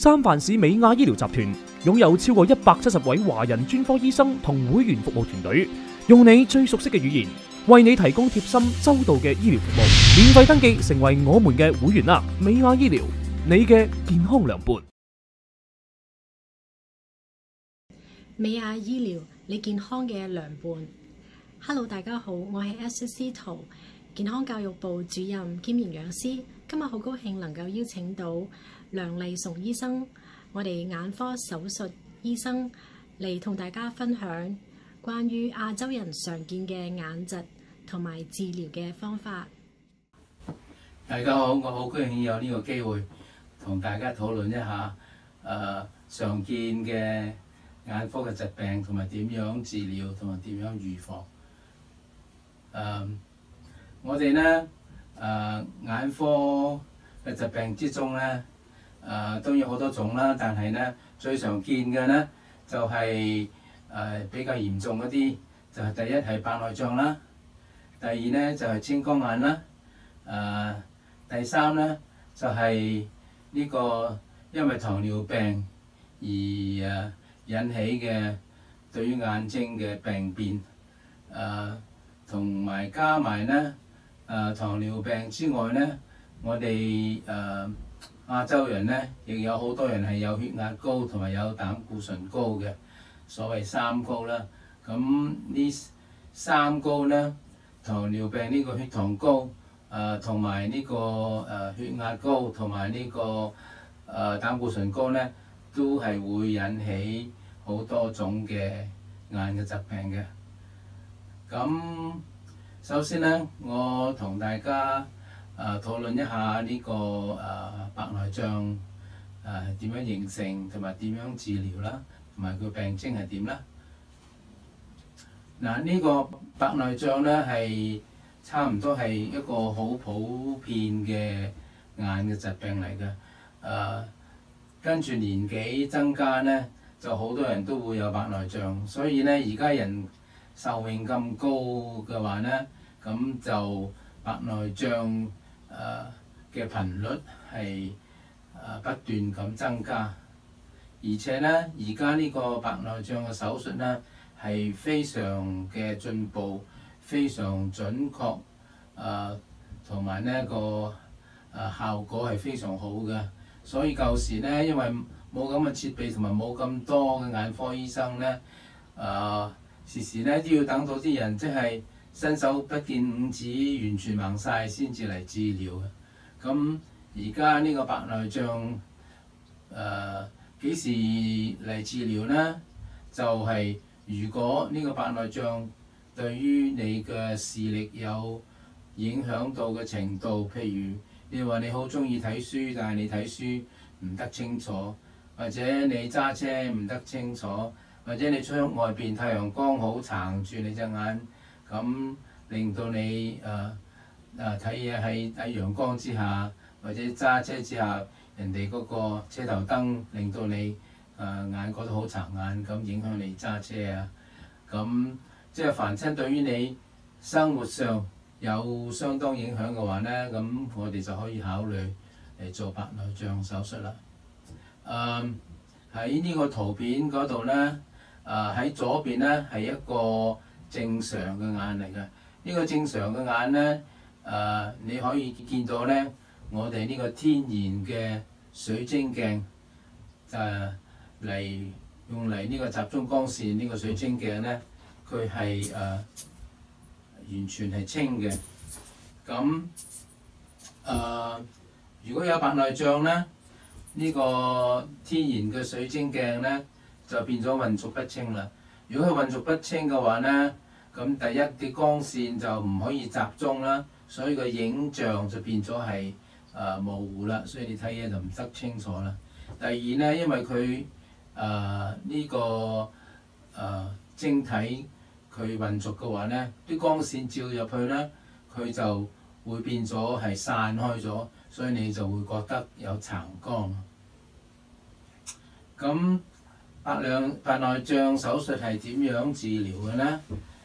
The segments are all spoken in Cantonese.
三藩市美亞醫療集團擁有超過170位華人專科醫生同會員服務團隊，用你最熟悉嘅語言，為你提供貼心周到嘅醫療服務。免費登記成為我們嘅會員啦！美亞醫療，你嘅健康良伴。 美亞醫療，你健康嘅良伴。Hello， 大家好，我係 S.C. 圖健康教育部主任兼營養師。今日好高興能夠邀請到梁麗崇醫生，我哋眼科手術醫生嚟同大家分享關於亞洲人常見嘅眼疾同埋治療嘅方法。 大家好，我好高興有呢個機會同大家討論一下常見嘅眼科嘅疾病同埋點樣治療同埋點樣預防。我哋咧眼科嘅疾病之中咧，都有好多種啦，但係咧最常見嘅咧就係比較嚴重嗰啲，就係第一係白內障啦，第二咧就係青光眼啦，第三咧就係呢個因為糖尿病而引起嘅對於眼睛嘅病變，同埋加埋咧糖尿病之外咧，我哋亞洲人咧亦有好多人係有血壓高同埋有膽固醇高嘅，所謂三高啦。咁呢三高咧，糖尿病呢個血糖高，同埋呢個血壓高同埋呢個膽固醇高咧，都係會引起好多種嘅眼嘅疾病嘅。咁首先咧，我同大家討論一下呢個白內障點樣形成同埋點樣治療啦，同埋佢病徵係點啦。嗱，呢個白內障咧係差唔多係一個好普遍嘅眼嘅疾病嚟嘅。跟住年紀增加咧，就好多人都會有白內障，所以咧而家人壽命咁高嘅話咧，咁就白內障嘅頻率係不斷咁增加，而且咧而家呢個白內障嘅手術咧係非常嘅進步，非常準確，同埋呢個效果係非常好嘅。所以舊時咧，因為冇咁嘅設備同埋冇咁多嘅眼科醫生咧，時時咧都要等到啲人即係伸手不見五指，完全盲晒先至嚟治療嘅。咁而家呢個白內障幾時嚟治療呢？就係如果呢個白內障對於你嘅視力有影響到嘅程度，譬如你話你好中意睇書，但係你睇書唔得清楚，或者你揸車唔得清楚，或者你出外邊太陽光好撐住你隻眼，咁令到你睇嘢喺陽光之下，或者揸車之下，人哋嗰個車頭燈令到你眼覺得好殘眼，咁影響你揸車啊。咁即係凡親對於你生活上有相當影響嘅話咧，咁我哋就可以考慮嚟做白內障手術啦。喺呢個圖片嗰度咧，喺左邊咧係一個正常嘅眼嚟嘅。呢個正常嘅眼咧，你可以見到咧，我哋呢個天然嘅水晶鏡嚟用嚟呢個集中光線呢個水晶鏡咧，佢係完全係清嘅。咁如果有白內障咧，呢個天然嘅水晶鏡咧就變咗混濁不清啦。如果佢混濁不清嘅話咧，咁第一啲光線就唔可以集中啦，所以個影像就變咗係模糊啦，所以你睇嘢就唔得清楚啦。第二咧，因為佢呢個晶體佢混濁嘅話咧，啲光線照入去咧，佢就會變咗係散開咗，所以你就會覺得有殘光。咁白內障手術係點樣治療嘅咧？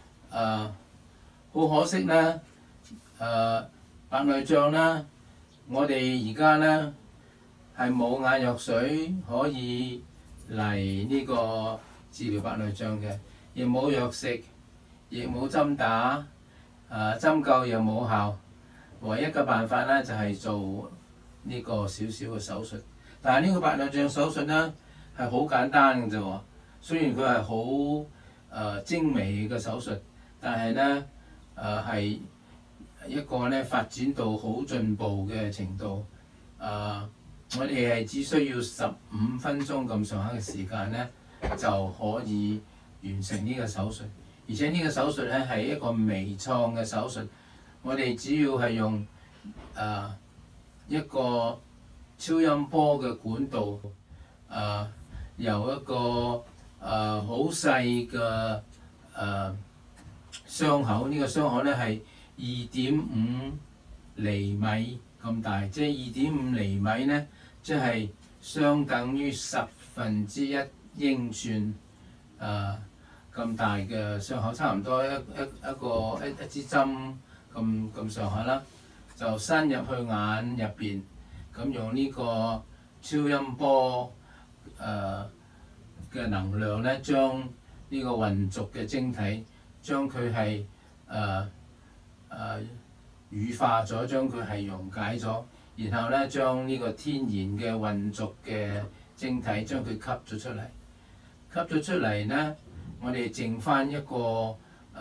好可惜咧，白內障咧，我哋而家咧係冇眼藥水可以嚟呢個治療白內障嘅，亦冇藥食，亦冇針打，針灸又冇效，唯一嘅辦法咧就係做呢個少少嘅手術。但係呢個白內障手術咧係好簡單嘅啫喎，雖然佢係好精微嘅手術，但係咧係一個咧發展到好進步嘅程度。我哋係只需要15分鐘咁上下嘅時間咧，就可以完成呢個手術。而且呢個手術咧係一個微創嘅手術，我哋只要係用一個超音波嘅管道，由一個好細嘅傷口，呢個傷口咧係2.5厘米咁大，即係2.5厘米咧，即係相等於1/10英寸咁大嘅傷口，差唔多一支針咁上下啦，就伸入去眼入邊，咁用呢個超音波嘅能量咧，將呢個混濁嘅晶體，將佢係乳化咗，將佢係溶解咗，然後咧將呢個天然嘅混濁嘅晶體將佢吸咗出嚟，吸咗出嚟咧，我哋剩翻一個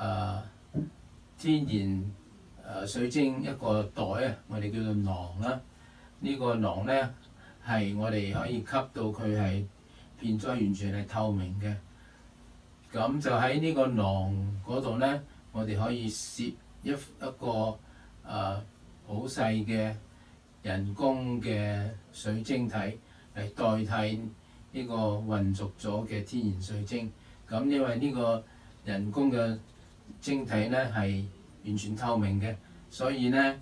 天然水晶一個袋啊，我哋叫做囊啦。呢個囊咧係我哋可以吸到佢係變咗完全係透明嘅。咁就喺呢個囊嗰度咧，我哋可以攝一個好細嘅人工嘅水晶體嚟代替呢個混濁咗嘅天然水晶。咁因為呢個人工嘅晶體咧係完全透明嘅，所以咧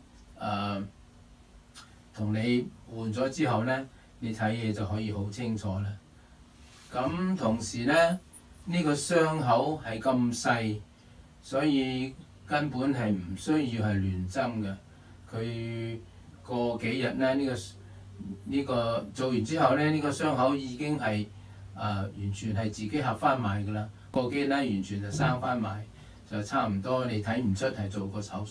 同你換咗之後咧，你睇嘢就可以好清楚啦。咁同時咧，呢個傷口係咁細，所以根本係唔需要係亂針嘅。佢過幾日咧，呢個做完之後咧，呢個傷口已經係完全係自己合翻埋㗎啦。過幾日咧，完全就生翻埋，就差唔多你睇唔出係做過手術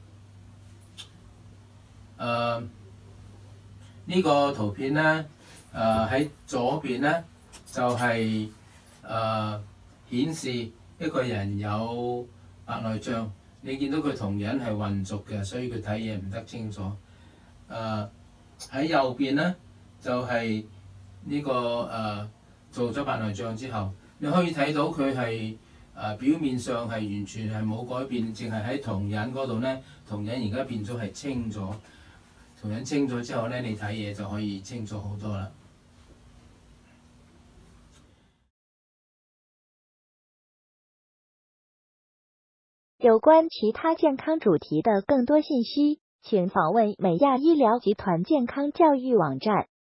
㗎。呢個圖片咧，喺左邊咧就係顯示一個人有白內障。你見到佢同樣係混濁嘅，所以佢睇嘢唔得清楚。喺右邊咧就係呢個做咗白內障之後，你可以睇到佢係表面上係完全係冇改變，淨係喺瞳隱嗰度咧，瞳隱而家變咗係清咗。瞳隱清咗之後咧，你睇嘢就可以清楚好多啦。 有關其他健康主題的更多信息，請訪問美亞醫療集團健康教育網站。